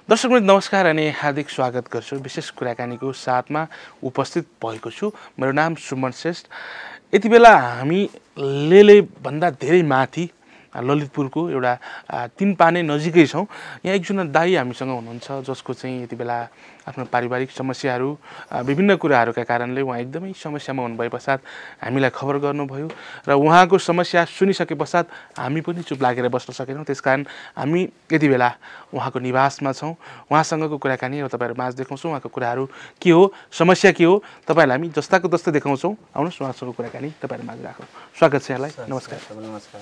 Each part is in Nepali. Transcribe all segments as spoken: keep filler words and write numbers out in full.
दर्शकवृन्द नमस्कार अनि हार्दिक स्वागत गर्छु। विशेष कुराकानीको साथमा उपस्थित भएको छु। मेरो नाम सुमन श्रेष्ठ। यति बेला हामी लेले भन्दा धेरै माथि ललितपुरको एउटा तीन पाने नजिकै छौँ। यहाँ एकजना दाइ हामीसँग हुनुहुन्छ जसको चाहिँ यति बेला आफ्नो पारिवारिक समस्याहरू विभिन्न कुराहरूका कारणले उहाँ एकदमै समस्यामा हुनुभए पश्चात हामीलाई खबर गर्नुभयो र उहाँको समस्या सुनिसके पश्चात हामी पनि चुप लागेर बस्न सकेनौँ। त्यसकारण हामी यति बेला उहाँको निवासमा छौँ। उहाँसँगको कुराकानी र तपाईँहरू माझ देखाउँछौँ। उहाँको कुराहरू के हो, समस्या के हो, तपाईँहरूलाई हामी जस्ताको तस्तै देखाउँछौँ। आउनुहोस् उहाँसँग कुराकानी तपाईँहरू माझ राखौँ। स्वागत छ यहाँलाई। नमस्कार। नमस्कार।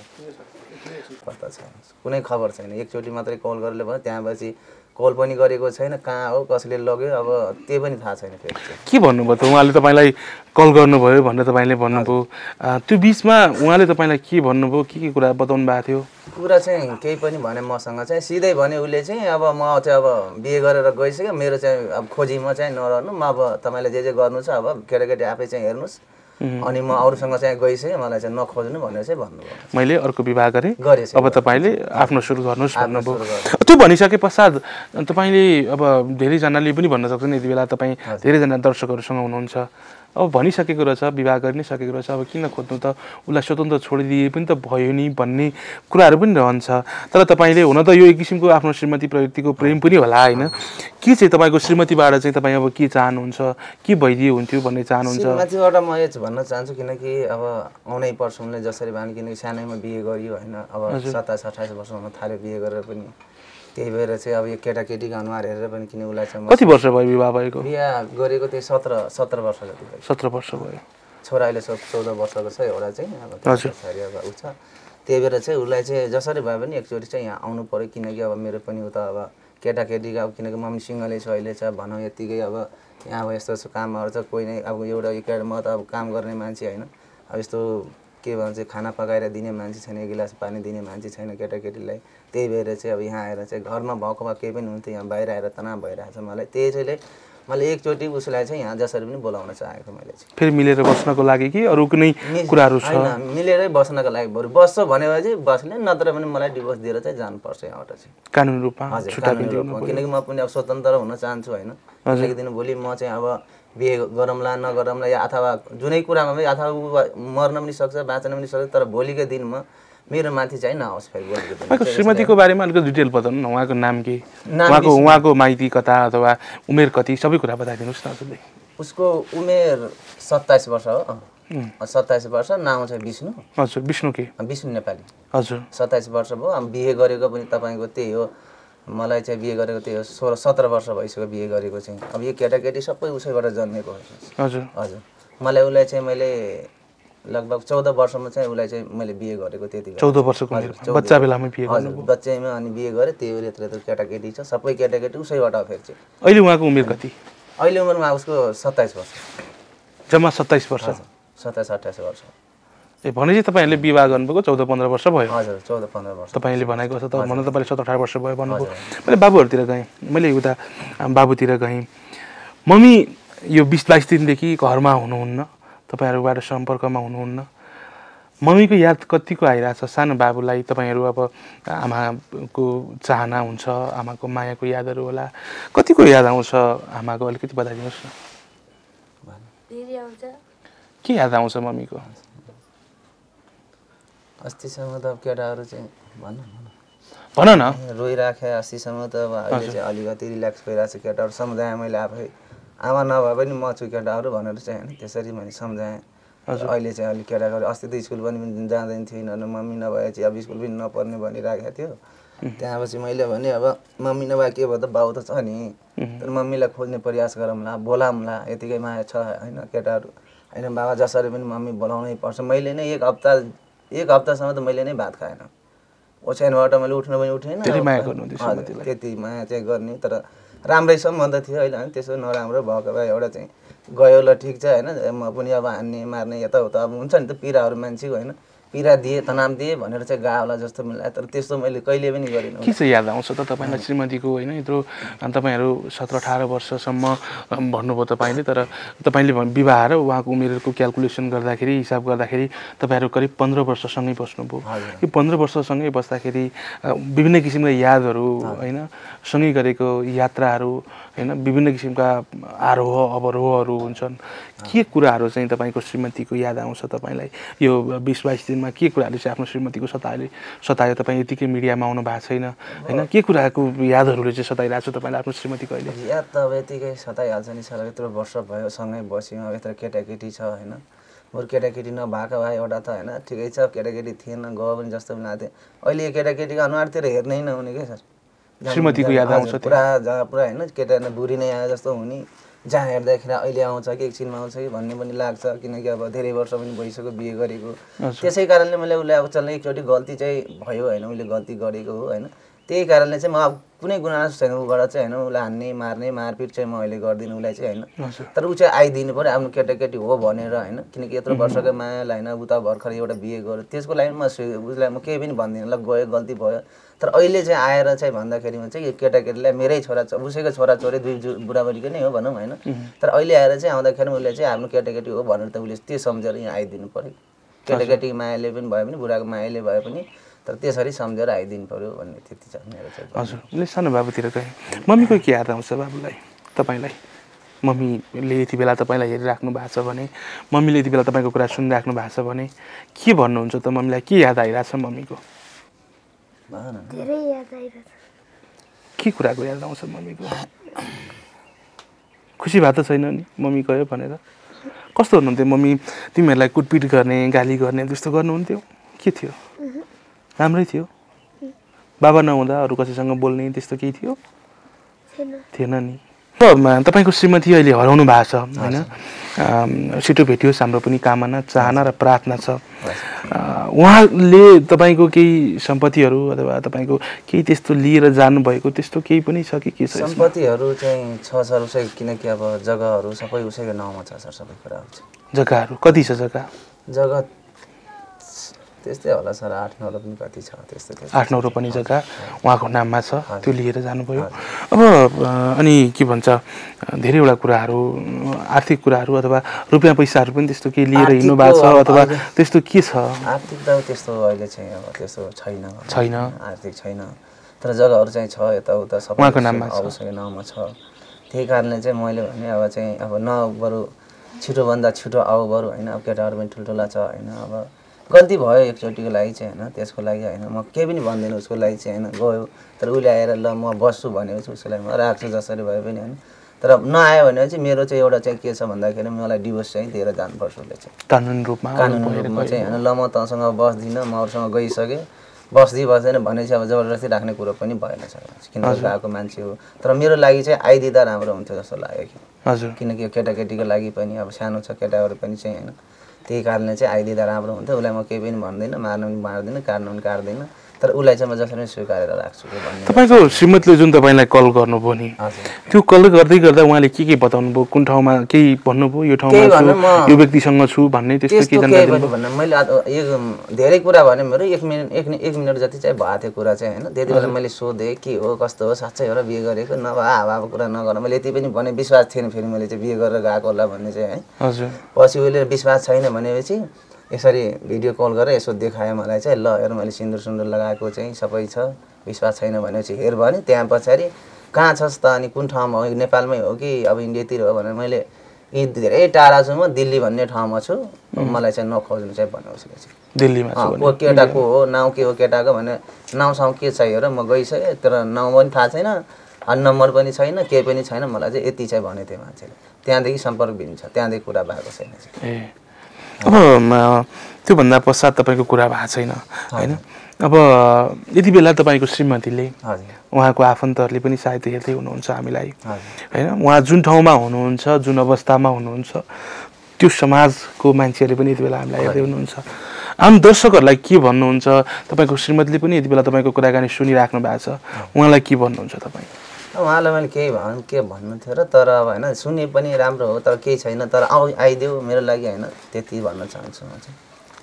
पत्ता छैन, कुनै खबर छैन। एकचोटि मात्रै कल गरेर भयो, त्यहाँपछि कल पनि गरेको छैन। कहाँ हो, कसले लग्यो, अब त्यो पनि थाहा छैन। फेरि के भन्नुभयो त उहाँले? तपाईँलाई कल गर्नुभयो भनेर तपाईँले भन्नुभयो, त्यो बिचमा उहाँले तपाईँलाई के भन्नुभयो, के के कुरा बताउनु भएको थियो? कुरा चाहिँ केही पनि भने मसँग चाहिँ सिधै भने उसले चाहिँ अब म चाहिँ अब बिहे गरेर गइसक्यो, मेरो चाहिँ अब खोजीमा चाहिँ नरहनु, म अब तपाईँले जे जे गर्नु छ अब केटाकेटी आफै चाहिँ हेर्नुहोस्, अनि म अरूसँग चाहिँ गइसकेँ, मलाई चाहिँ नखोज्नु भनेर चाहिँ भन्नुभयो। मैले अर्को विवाह गरेँ, गरेँ, अब तपाईँले आफ्नो सुरु गर्नुहोस् भन्नुभयो। त्यो भनिसके पश्चात तपाईँले अब धेरैजनाले पनि भन्न सक्छन् यति बेला तपाईँ धेरैजना दर्शकहरूसँग हुनुहुन्छ, अब भनिसकेको रहेछ, विवाह गरि नै सकेको रहेछ, अब किन खोज्नु त, उसलाई स्वतन्त्र छोडिदिए पनि त भयो नि भन्ने कुराहरू पनि रहन्छ। तर तपाईँले हुन त यो एक किसिमको आफ्नो श्रीमती प्रवृत्तिको प्रेम पनि होला होइन? के चाहिँ तपाईँको श्रीमतीबाट चाहिँ तपाईँ अब के चाहनुहुन्छ, के भइदिए हुन्थ्यो भन्ने चाहनुहुन्छ? श्रीमतीबाट म यो भन्न चाहन्छु, किनकि अब आउनै पर्छ उनले जसरी भए, किनकि सानैमा बिहे गरियो होइन, अब सत्ताइस अठाइस वर्ष हुन थाल्यो बिहे गरेर पनि। त्यही भएर चाहिँ अब यो केटाकेटीको अनुहार हेरेर पनि किन उसलाई चाहिँ कति वर्ष भयो विवाह भएको? बिहा गरेको त्यही सत्र सत्र वर्ष जति भयो। सत्र वर्ष भयो। छोरा अहिले चौध वर्षको छ एउटा चाहिँ, अब अब ऊ छ। त्यही भएर चाहिँ उसलाई चाहिँ जसरी भए पनि एकचोटि चाहिँ यहाँ आउनु पऱ्यो, किनकि अब मेरो पनि उता अब केटाकेटीको अब किनकि मम्मी सिङ्गलै छ अहिले छ भनौँ, यत्तिकै अब यहाँ अब यस्तो यस्तो कामहरू छ, कोही नै अब एउटा केटा म त अब काम गर्ने मान्छे होइन, अब यस्तो के भन्छ खाना पकाएर दिने मान्छे छैन, एक गिलास पानी दिने मान्छे छैन केटाकेटीलाई। त्यही भएर चाहिँ अब यहाँ आएर चाहिँ घरमा भएको भए केही पनि हुन्थ्यो, यहाँ बाहिर आएर तनाव भइरहेको छ मलाई। त्यही चाहिँ मैले एकचोटि उसलाई चाहिँ यहाँ जसरी पनि बोलाउन चाहेको मैले चाहिँ। फेरि मिलेर बस्नको लागि कि अरू कुनै कुराहरू छ? होइन, मिलेरै बस्नको लागि, बरु बस्छ भने चाहिँ बस्ने, नत्र भने मलाई डिभोर्स दिएर चाहिँ जानुपर्छ यहाँबाट चाहिँ कानुनी रूपमा। हजुर, कानुनी रूपमा, किनकि म पनि अब स्वतन्त्र हुन चाहन्छु होइन। किनकि दिन भोलि म चाहिँ अब बिहे गरौँला नगरौँला या अथवा जुनै कुरामा पनि अथवा मर्न पनि सक्छ, बाँच्न पनि सक्छ, तर भोलिको दिनमा मेरो माथि चाहिँ नआओस् फेरि भोलिको दिनमा। श्रीमतीको बारेमा अलिकति डिटेल बताउनु न, उहाँको नाम के, उहाँको उहाँको माइती कता अथवा उमेर कति, सबै कुरा बताइदिनुहोस् न हजुरले। उसको उमेर सत्ताइस वर्ष हो, सत्ताइस वर्ष। नाम चाहिँ विष्णु। हजुर, विष्णु के? विष्णु नेपाली। हजुर, सत्ताइस वर्ष भयो। अब बिहे गरेको पनि तपाईँको त्यही हो, मलाई चाहिँ बिहे गरेको त्यही हो, सोह्र सत्र वर्ष भइसक्यो बिहे गरेको चाहिँ। अब यो केटाकेटी सबै उसैबाट जन्मेको हो। हजुर हजुर, मलाई उसलाई चाहिँ मैले लगभग चौध वर्षमा चाहिँ उसलाई चाहिँ मैले बिहे गरेको त्यति। चौध वर्षको बच्चा बेलामा बिहे गर्नु? हजुर, बच्चैमा अनि बिहे गरेँ। त्यही भएर यत्रो यत्रो केटाकेटी छ, सबै केटाकेटी उसैबाट फेरि चाहिँ। अहिले उहाँको उमेर कति? अहिले उमेरमा उसको सत्ताइस वर्ष। जम्मा सत्ताइस वर्ष? सत्ताइस अट्ठाइस वर्ष। ए भनेपछि तपाईँहरूले विवाह गर्नुभएको चौध पन्ध्र वर्ष भयो? हजुर, चौध पन्ध्र वर्ष। तपाईँले भनेको छ त, भन्नु तपाईँले सत्र अठार वर्ष भयो भन्नुभयो। मैले बाबुहरूतिर गएँ, मैले उता बाबुतिर गएँ, मम्मी यो बिस बाइस दिनदेखि घरमा हुनुहुन्न, तपाईँहरूबाट सम्पर्कमा हुनुहुन्न, मम्मीको याद कतिको आइरहेछ? सानो बाबुलाई तपाईँहरू अब आमाको चाहना हुन्छ, आमाको मायाको यादहरू होला, कतिको याद आउँछ आमाको? अलिकति बताइदिनुहोस् न। के याद आउँछ मम्मीको? अस्तिसम्म त अब केटाहरू चाहिँ भन भन न रोइराखे। अस्तिसम्म त अब अहिले चाहिँ अलिकति रिल्याक्स भइरहेको छ केटाहरू। सम्झाएँ मैले आफै, आमा नभए पनि म छु केटाहरू भनेर चाहिँ होइन, त्यसरी मैले सम्झाएँ। अहिले चाहिँ अलिक केटाहरू अस्ति त स्कुल पनि जाँदैन थियो, मम्मी नभए चाहिँ अब स्कुल पनि नपढ्ने भनिराखेको थियो। त्यहाँपछि मैले भने अब मम्मी नभए के भयो त, बाउ त छ नि, तर मम्मीलाई खोज्ने प्रयास गरौँला, बोलाउँला, यतिकै माया छ होइन केटाहरू होइन। बाबा जसरी पनि मम्मी बोलाउनै पर्छ। मैले नै एक हप्ता एक हप्तासम्म त मैले नै भात खाएन, ओछ्यानबाट मैले उठ्न पनि उठेन। त्यति माया चाहिँ गर्ने, तर राम्रै सम्बन्ध थियो अहिले होइन, त्यसो नराम्रो भएको भए एउटा चाहिँ गयो ल ठिक छ होइन, म पनि अब हान्ने मार्ने यताउता अब हुन्छ नि त, पिराहरू मान्छेको होइन, पीडा दिए तनाव दिए भनेर चाहिँ गा होला जस्तो मलाई तर त्यस्तो मैले कहिले पनि गरिनँ के चाहिँ याद आउँछ त तपाईँलाई श्रीमतीको होइन यत्रो तपाईँहरू सत्र अठार वर्षसम्म भन्नुभयो तपाईँले तर तपाईँले विवाह र उहाँको उमेरको क्यालकुलेसन गर्दाखेरि हिसाब गर्दाखेरि तपाईँहरू करिब पन्ध्र वर्षसँगै बस्नुभयो यो पन्ध्र वर्षसँगै बस्दाखेरि विभिन्न किसिमका यादहरू होइन सँगै गरेको यात्राहरू होइन विभिन्न किसिमका आरोह अवरोहहरू हुन्छन् के कुराहरू चाहिँ तपाईँको श्रीमतीको याद आउँछ तपाईँलाई यो बिस बाइस दिनमा के कुराहरूले चाहिँ आफ्नो श्रीमतीको सतायो सतायो तपाईँ यतिकै मिडियामा आउनु भएको छैन होइन के कुराको यादहरूले चाहिँ सताइरहेको छ तपाईँलाई आफ्नो श्रीमतीको अहिले याद त अब यतिकै सताइहाल्छ नि सर यत्रो वर्ष भयो सँगै बस्यौँ अब यत्रो केटाकेटी छ होइन बरु केटाकेटी नभएको भए एउटा त होइन ठिकै छ केटाकेटी थिएन गयो पनि जस्तो पनि लाग्थ्यो अहिले केटाकेटीको अनुहारतिर हेर्नै नहुने क्या सर श्रीमतीको याद आउँछ पुरा जहाँ पुरा होइन केटा बुढी नै आयो जस्तो हुने जहाँ हेर्दाखेरि अहिले आउँछ कि एकछिनमा आउँछ कि भन्ने पनि लाग्छ किनकि अब धेरै वर्ष पनि भइसक्यो बिहे गरेको त्यसै कारणले मैले उसले अब चल्ने एकचोटि गल्ती चाहिँ भयो होइन उसले गल्ती गरेको हो होइन त्यही कारणले चाहिँ म अब कुनै गुनासो छैन उबाट चाहिँ होइन उसलाई हान्ने मार्ने मारपिट चाहिँ म अहिले गर्दिनँ उसलाई चाहिँ होइन तर ऊ चाहिँ आइदिनु पऱ्यो आफ्नो केटाकेटी हो भनेर होइन किनकि यत्रो वर्षको मायालाई होइन उता भर्खर एउटा बिहे गर्यो त्यसको लागि म उसलाई म केही पनि भन्दिनँ ल गयो गल्ती भयो तर अहिले चाहिँ आएर चाहिँ भन्दाखेरिमा चाहिँ यो केटाकेटीलाई मेरै छोरा उसैको छोराछोरी दुई बुढाबुढीको नै हो भनौँ होइन तर अहिले आएर चाहिँ आउँदाखेरि उसले चाहिँ आफ्नो केटाकेटी हो भनेर त उसले त्यो सम्झेर यहाँ आइदिनु पऱ्यो केटाकेटीको मायाले पनि भए पनि बुढाको मायाले भए पनि तर त्यसरी सम्झेर आइदिनु पऱ्यो भन्ने त्यति छ मेरो चाहिँ हजुर उसले सानो बाबुतिर गएँ मम्मीको के याद आउँछ बाबुलाई तपाईँलाई मम्मीले यति बेला तपाईँलाई हेरिराख्नु भएको छ भने मम्मीले यति बेला तपाईँको कुरा सुनिराख्नु भएको छ भने के भन्नुहुन्छ त मम्मीलाई के याद आइरहेछ मम्मीको धेरै याद आइरहेछ के कुराको याद आउँछ मम्मीको खुसी भएको त छैन नि मम्मी गयो भनेर कस्तो हुनुहुन्थ्यो मम्मी तिमीहरूलाई कुटपिट गर्ने गाली गर्ने त्यस्तो गर्नुहुन्थ्यो के थियो राम्रै थियो बाबा नहुँदा अरू कसैसँग बोल्ने त्यस्तो केही थियो थिएन नि तपाईँको श्रीमती अहिले हराउनु भएको छ होइन छिटो भेटियोस् हाम्रो पनि कामना चाहना र प्रार्थना छ उहाँले तपाईँको केही सम्पत्तिहरू अथवा तपाईँको केही त्यस्तो लिएर जानुभएको त्यस्तो केही पनि छ कि के छ सम्पत्तिहरू चाहिँ छ सर उसै किनकि अब जग्गाहरू सबै उसैको नाउँमा छ सर सबै कुराहरू छ जग्गाहरू कति छ जग्गा जग्गा त्यस्तै होला सर आठ नौ पनि कति छ त्यस्तै आठ नौ पनि जग्गा उहाँको नाममा छ त्यो लिएर जानुभयो अब अनि के भन्छ धेरैवटा कुराहरू आर्थिक कुराहरू अथवा रुपियाँ पैसाहरू पनि त्यस्तो केही लिएर हिँड्नु भएको छ अथवा त्यस्तो के छ आर्थिक त त्यस्तो अहिले चाहिँ अब त्यस्तो छैन छैन आर्थिक छैन तर जग्गाहरू चाहिँ छ यताउता सबै उहाँको नाममा छ उसैको नाममा छ त्यही कारणले चाहिँ मैले भने अब चाहिँ अब न बरु छिटोभन्दा छिटो आऊ बरु होइन अब केटाहरू पनि ठुल्ठुला छ होइन अब गल्ती भयो एकचोटिको लागि चाहिँ होइन त्यसको लागि होइन म केही पनि भन्दिनँ उसको लागि चाहिँ होइन गयो तर उसले आएर ल म बस्छु भनेपछि उसलाई म राख्छु जसरी भए पनि होइन तर नआयो भने चाहिँ मेरो चाहिँ एउटा चाहिँ के छ भन्दाखेरि मलाई डिभोर्स चाहिँ दिएर जानुपर्छ उसले चाहिँ कानुन रूपमा कानुन रूपमा चाहिँ होइन ल म तँसँग बस्दिनँ म अरूसँग गइसकेँ बस्दै बस्दैन भनेपछि अब जबरजस्ती राख्ने कुरो पनि भएन सर किनकि गएको मान्छे हो तर मेरो लागि चाहिँ आइदिँदा राम्रो हुन्थ्यो जस्तो लाग्यो कि हजुर किनकि केटाकेटीको लागि पनि अब सानो छ केटाहरू पनि चाहिँ होइन त्यही कारणले चाहिँ आइदिँदा राम्रो हुन्थ्यो उसलाई म केही पनि भन्दिनँ मार्नु पनि मार्दिनँ काट्नु पनि काट्दिनँ तर उसलाई चाहिँ म जसरी पनि स्वीकारेर राख्छु भन्ने तपाईँको श्रीमतीले जुन तपाईँलाई कल गर्नुभयो नि त्यो कल गर्दै गर्दा उहाँले के के बताउनु भयो कुन ठाउँमा केही भन्नुभयो यो ठाउँमा छु यो व्यक्तिसँग छु भन्ने त्यस्तो के जानकारी दिनुभयो भन्नु मैले एक धेरै कुरा भने मेरो एक मिनट एक एक मिनट जति चाहिँ भएको थियो कुरा चाहिँ होइन त्यति बेला मैले सोधेँ के हो कस्तो हो साँच्चै हो र बिहे गरेको नभए हावा कुरा नगर मैले यति पनि भने विश्वास थिएन फेरि मैले चाहिँ बिहे गरेर गएको होला भन्ने चाहिँ है हजुर पछि उसले विश्वास छैन भनेपछि यसरी भिडियो कल गरेर यसो देखायो मलाई चाहिँ ल हेर मैले सिन्दुर सुन्दुर लगाएको चाहिँ सबै छ विश्वास छैन भनेपछि हेर भने त्यहाँ पछाडि कहाँ छस् त अनि कुन ठाउँमा हो नेपालमै हो कि अब इन्डियातिर हो भनेर मैले यी धेरै टाढा छु म दिल्ली भन्ने ठाउँमा छु मलाई चाहिँ नखोज्नु चाहिँ भन्यो उसले चाहिँ दिल्लीमा को केटाको हो नाउँ के हो केटाको भने नाउँसाउँ के चाहियो र म गइसकेँ तर नाउँ पनि थाहा छैन अनि नम्बर पनि छैन केही पनि छैन मलाई चाहिँ यति चाहिँ भने थियो मान्छेले त्यहाँदेखि सम्पर्क भिन्छ त्यहाँदेखि कुरा भएको छैन ए अब त्योभन्दा पश्चात तपाईँको कुरा भएको छैन होइन अब यति बेला तपाईँको श्रीमतीले उहाँको आफन्तहरूले पनि सायद हेर्दै हुनुहुन्छ हामीलाई होइन उहाँ जुन ठाउँमा हुनुहुन्छ जुन अवस्थामा हुनुहुन्छ त्यो समाजको मान्छेहरूले पनि यति बेला हामीलाई हेर्दै हुनुहुन्छ आम दर्शकहरूलाई के भन्नुहुन्छ तपाईँको श्रीमतीले पनि यति बेला तपाईँको कुराकानी सुनिराख्नु भएको छ उहाँलाई के भन्नुहुन्छ तपाईँ उहाँलाई मैले केही भन् के भन्नु थियो र तर अब होइन सुने पनि राम्रो हो तर केही छैन तर आउ आइदेऊ मेरो लागि होइन त्यति भन्न चाहन्छु म चाहिँ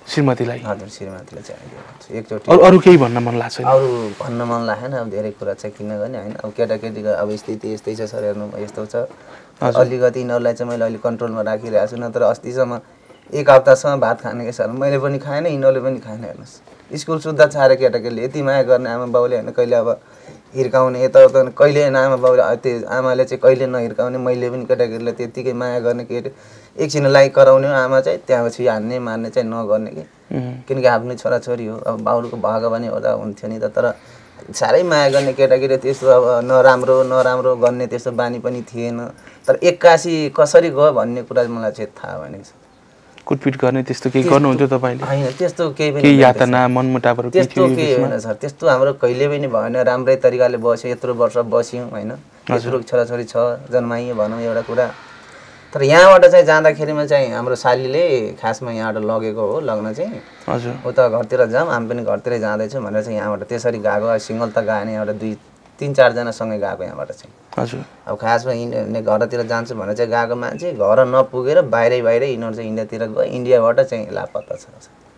श्रीमतीलाई? हजुर श्रीमतीलाई चाहिँ आइदिएको छु एकचोटि। अरू अरू केही भन्न मन लाग्छ? अरू भन्न मन लागेन अब धेरै कुरा चाहिँ किन गर्ने होइन। अब केटाकेटीको अब स्थिति यस्तै छ सर, हेर्नु यस्तो छ। अलिकति यिनीहरूलाई चाहिँ मैले अहिले कन्ट्रोलमा राखिरहेको छु, नत्र अस्तिसम्म एक हप्तासम्म भात खाने कि सर मैले पनि खाएन, यिनीहरूले पनि खाएन। हेर्नुहोस् स्कुल सुत्दा छाएर केटाकेटीले यति माया गर्ने आमा बाउले होइन, कहिले अब हिर्काउने यताउता कहिले आमा बाउले त्यो आमाले चाहिँ कहिले नहिर्काउने, मैले पनि केटाकेटीलाई त्यत्तिकै माया गर्ने, केटी एकछिन लाइक कराउने हो आमा चाहिँ, त्यहाँपछि हान्ने मार्ने चाहिँ नगर्ने कि, किनकि आफ्नै छोराछोरी हो। अब बाउको भएको भने हो त हुन्थ्यो नि त, तर साह्रै माया गर्ने केटाकेटी त्यस्तो अब नराम्रो नराम्रो गर्ने त्यस्तो बानी पनि थिएन। तर एक्कासी कसरी गयो भन्ने कुरा मलाई चाहिँ थाहा भएन। कुटपिट गर्ने त्यस्तो केही गर्नुहुन्थ्यो तपाईँले? होइन त्यस्तो केही पनि, केही यातना मनमुटावहरू त्यस्तो केही होइन सर। त्यस्तो हाम्रो कहिले पनि भएन, राम्रै तरिकाले बस्यो, यत्रो वर्ष बस्यौँ होइन, यत्रो छोराछोरी छ जन्माइयो भनौँ एउटा कुरा। तर यहाँबाट चाहिँ जाँदाखेरिमा चाहिँ हाम्रो सालीले खासमा यहाँबाट लगेको हो लग्न चाहिँ। हजुर उता घरतिर जाऊँ, हामी पनि घरतिरै जाँदैछौँ भनेर चाहिँ यहाँबाट त्यसरी गएको। सिङ्गल त गएन, एउटा दुई तिन चारजनासँगै गएको यहाँबाट चाहिँ। हजुर अब खासमा यिनीहरूले घरतिर जान्छु भनेर चाहिँ गएको मान्छे घर नपुगेर बाहिरै बाहिरै यिनीहरू चाहिँ इन्डियातिर गयो, इन्डियाबाट चाहिँ लापत्ता छ।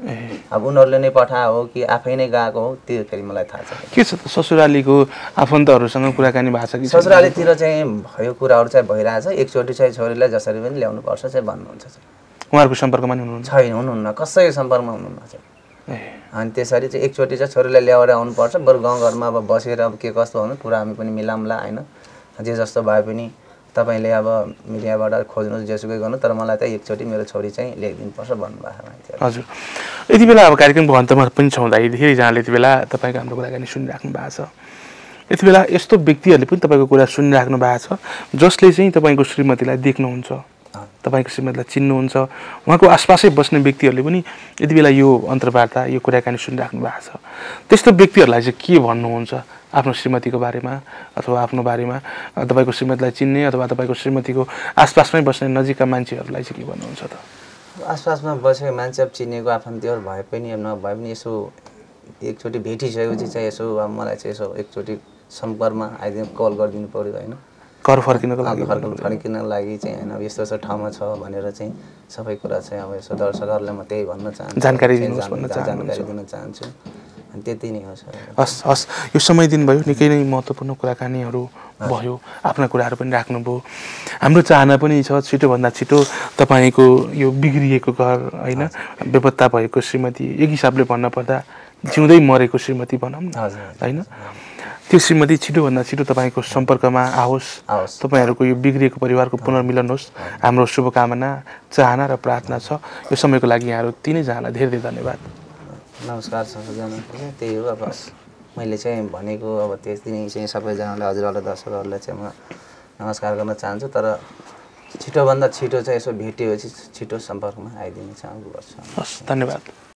अब उनीहरूले नै पठायो हो कि आफै नै गएको हो त्यो फेरि मलाई थाहा छैन। के छ त ससुरालीको आफन्तहरूसँग कुराकानी भएको छ कि? ससुरालीतिर चाहिँ भयो, कुराहरू चाहिँ भइरहेछ। एकचोटि चाहिँ छोरीलाई जसरी पनि ल्याउनुपर्छ चाहिँ भन्नुहुन्छ चाहिँ। उहाँहरूको सम्पर्कमा नि हुनुहुन्छ? छैन, हुनुहुन्न, कसैको सम्पर्कमा हुनुहुन्न चाहिँ। अनि त्यसरी चाहिँ एकचोटि चाहिँ छोरीलाई ल्याएर आउनुपर्छ, बरु गाउँघरमा अब बसेर अब के कस्तो हुनु कुरा हामी पनि मिलाउँला होइन। जे जस्तो भए पनि तपाईँले अब मिडियाबाट खोज्नुहोस् जेसुकै गर्नु, तर मलाई चाहिँ एकचोटि मेरो छोरी चाहिँ ल्याइदिनुपर्छ भन्नुभएको। हजुर यति बेला अब कार्यक्रमको अन्तमा पनि छौँ हुँदाखेरि धेरैजनाले यति बेला तपाईँको हाम्रो कुराकानी सुनिराख्नु भएको छ। यति बेला यस्तो व्यक्तिहरूले पनि तपाईँको कुरा सुनिराख्नु भएको छ जसले चाहिँ तपाईँको श्रीमतीलाई देख्नुहुन्छ, तपाईँको श्रीमतीलाई चिन्नुहुन्छ, उहाँको आसपासै बस्ने व्यक्तिहरूले पनि यति बेला यो अन्तर्वार्ता यो कुराकानी सुनिराख्नु भएको छ। त्यस्तो व्यक्तिहरूलाई चाहिँ के भन्नुहुन्छ आफ्नो श्रीमतीको बारेमा अथवा आफ्नो बारेमा? तपाईँको श्रीमतीलाई चिन्ने अथवा तपाईँको श्रीमतीको आसपासमै बस्ने नजिकका मान्छेहरूलाई चाहिँ के भन्नुहुन्छ त? आसपासमा बसेको मान्छे अब चिनेको आफन्तीहरू भए पनि अब नभए पनि यसो एकचोटि भेटिसकेपछि चाहिँ यसो अब मलाई चाहिँ यसो एकचोटि सम्पर्कमा आइदिनु कल गरिदिनु पऱ्यो होइन, घर फर्किनको लागि फर्किनको लागि चाहिँ होइन। अब यस्तो यस्तो ठाउँमा छ भनेर चाहिँ सबै कुरा चाहिँ अब यसो दर्शकहरूलाई म त्यही भन्न चाहन्छु, जानकारी दिनु जानकारी दिन चाहन्छु। अनि त्यति नै हो सर। हस् हस् यो समय दिनुभयो, निकै नै महत्त्वपूर्ण कुराकानीहरू भयो, आफ्ना कुराहरू पनि राख्नुभयो। हाम्रो चाहना पनि छ छिटोभन्दा छिटो तपाईँको यो बिग्रिएको घर होइन, बेपत्ता भएको श्रीमती, एक हिसाबले भन्नुपर्दा जिउँदै मरेको श्रीमती भनौँ न होइन, त्यो श्रीमती छिटोभन्दा छिटो तपाईँको सम्पर्कमा आओस्, तपाईँहरूको यो बिग्रिएको परिवारको पुनर्मिलन होस्, हाम्रो शुभकामना चाहना र प्रार्थना छ। यो समयको लागि यहाँहरू तिनैजनालाई धेरै धेरै धन्यवाद। नमस्कार सबैजना, त्यही हो अब मैले चाहिँ भनेको अब त्यति नै चाहिँ सबैजनालाई हजुरहरूलाई दर्शकहरूलाई चाहिँ म नमस्कार गर्न चाहन्छु। तर छिटोभन्दा छिटो चाहिँ यसो भेटिएपछि छिटो सम्पर्कमा आइदिने चाहिँ गर्छु। हस् धन्यवाद।